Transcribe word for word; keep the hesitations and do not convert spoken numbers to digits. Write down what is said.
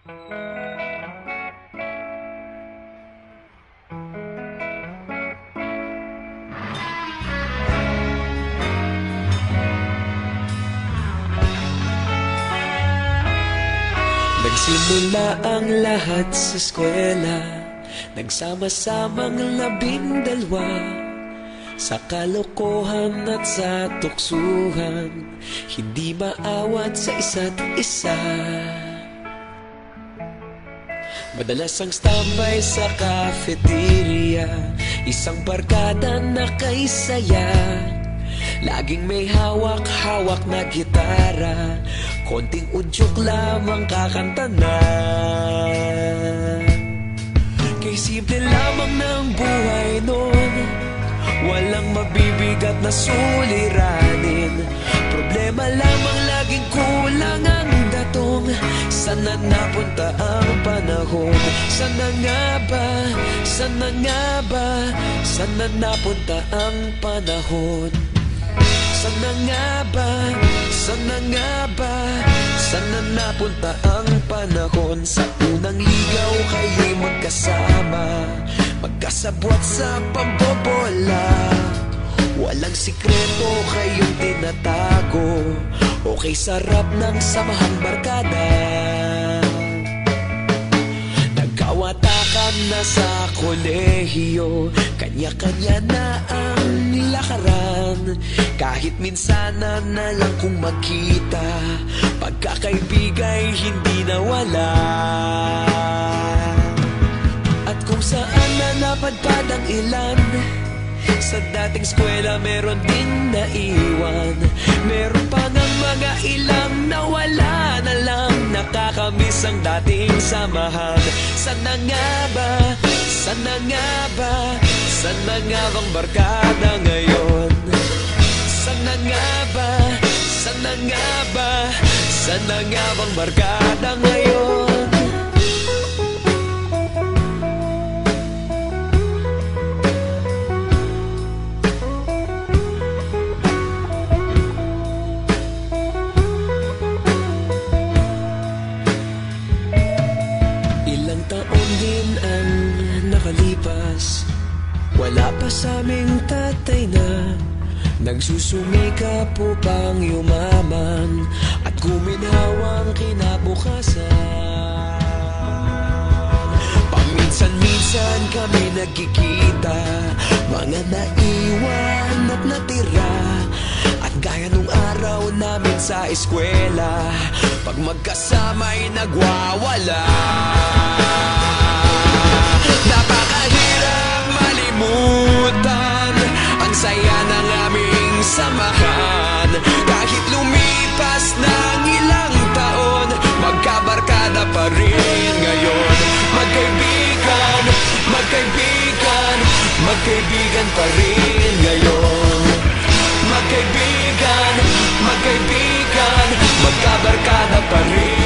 Nagsimula ang lahat sa eskwela, nagsama-samang labing dalawa, sa kalokohan at sa tuksuhan, hindi maawat sa isa't isa. Madalas ang standby sa cafeteria, isang barkada na kay saya, laging may hawak-hawak na gitara, konting udyok lamang kakanta na. Kay simple lamang ng buhay nun, walang mabibigat na suliranin, problema lamang laging kulang ang datong. Sana napunta ang panahon? Sana nga ba? Sana nga ba? Sana napunta ang panahon? Sana nga ba? Sana nga ba? Sana napunta ang panahon? Sa unang ligaw kayo'y magkasama, magkasabwat sa pambobola, walang sikreto kayong tinatago, okay sarap ng samahang barkada. Nagkawatakan na sa kolehiyo, kanya-kanya na ang lakaran, kahit minsana na lang kung magkita, pagkakaibigay hindi nawala. At kung saan na napadpad ang ilan, sa dating eskwela meron din naiwan, meron pa ng mga ilang nawala na lang, nakakamiss ang dating samahan. Sana nga ba? Sana nga ba? Sana nga bang barkada ngayon? Sana nga ba? Sana nga ba? Sana nga bang barkada ngayon? Ilang taon din ang nakalipas, wala pa sa aming tatay na nagsusumikap upang yumaman at guminhawang kinabukasan. Paminsan-minsan kami nagkikita, mga naiwan at natira, at gaya nung araw namin sa eskwela, pag magkasama'y nagwawala. Napakahirap malimutan ang saya ng aming samahan, kahit lumipas ng ilang taon, magkabarkada pa rin ngayon. Magkaibigan, magkaibigan, magkaibigan pa rin ngayon. Magkaibigan, magkaibigan, magkabarkada pa rin.